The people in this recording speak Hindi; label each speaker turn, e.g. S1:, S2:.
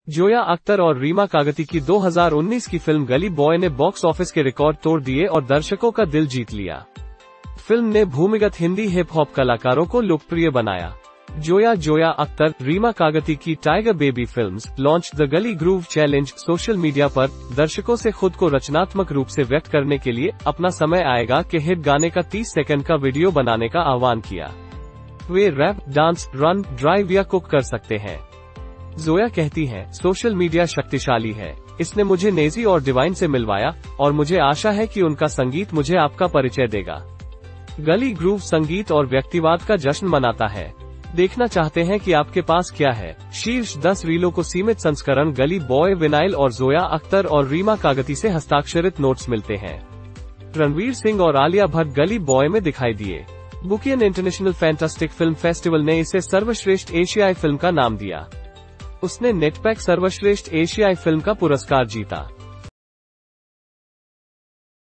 S1: जोया अख्तर और रीमा कागती की 2019 की फिल्म गली बॉय ने बॉक्स ऑफिस के रिकॉर्ड तोड़ दिए और दर्शकों का दिल जीत लिया। फिल्म ने भूमिगत हिंदी हिप हॉप कलाकारों को लोकप्रिय बनाया। जोया अख्तर, रीमा कागती की Tiger Baby Films launch the Gully Groove Challenge social media पर दर्शकों से खुद को रचनात्मक रूप से व्यक्त करने के लिए अपना समय आएगा के हिट गाने का 30 सेकंड का वीडियो बनाने का आह्वान किया। वे रैप, डांस, रन, ड्राइव या कुक कर सकते हैं। जोया कहती हैं, सोशल मीडिया शक्तिशाली है। इसने मुझे नेजी और डिवाइन से मिलवाया और मुझे आशा है कि उनका संगीत मुझे आपका परिचय देगा। गली ग्रूव संगीत और व्यक्तिवाद का जश्न मनाता है। देखना चाहते हैं कि आपके पास क्या है। शीर्ष 10 रीलों को सीमित संस्करण गली बॉय विनाइल और जोया अख्तर और रीमा कागती से हस्ताक्षरित नोट्स मिलते हैं। रणवीर सिंह और आलिया भट्ट गली बॉय में दिखाई दिए। Bucheon International Fantastic Film Festival ने इसे सर्वश्रेष्ठ एशियाई फिल्म का नाम दिया। उसने नेटपैक सर्वश्रेष्ठ एशियाई फिल्म का पुरस्कार जीता।